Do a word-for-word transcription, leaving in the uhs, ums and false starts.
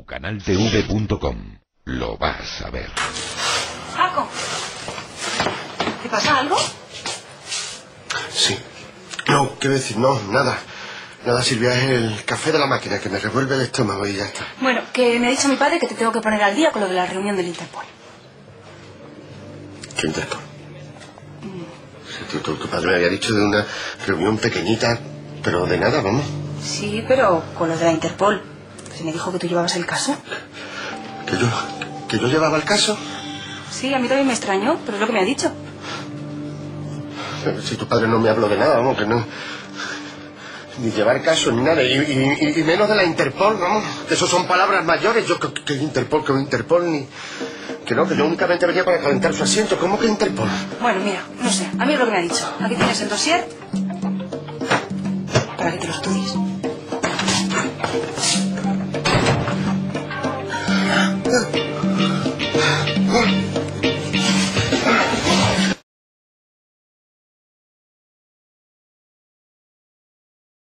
canal T V punto com. Lo vas a ver. Paco, ¿te pasa algo? Sí. No, quiero decir, no, nada. Nada, Silvia, es el café de la máquina que me revuelve el estómago y ya está. Bueno, que me ha dicho mi padre que te tengo que poner al día con lo de la reunión del Interpol. ¿Qué Interpol? Mm. Tu, tu, tu padre me había dicho de una reunión pequeñita, pero de nada, vamos. Sí, pero con lo de la Interpol. Pues me dijo que tú llevabas el caso. ¿Que yo, que yo llevaba el caso? Sí, a mí también me extrañó, pero es lo que me ha dicho. Pero si tu padre no me habló de nada, vamos, que no... Ni llevar caso, ni nada, y, y, y menos de la Interpol, vamos. Eso son palabras mayores. Yo, que, que Interpol, que Interpol, ni... Que no, que yo únicamente venía para calentar su asiento. ¿Cómo que Interpol? Bueno, mira, no sé, a mí es lo que me ha dicho. Aquí tienes el dossier para que te lo estudies.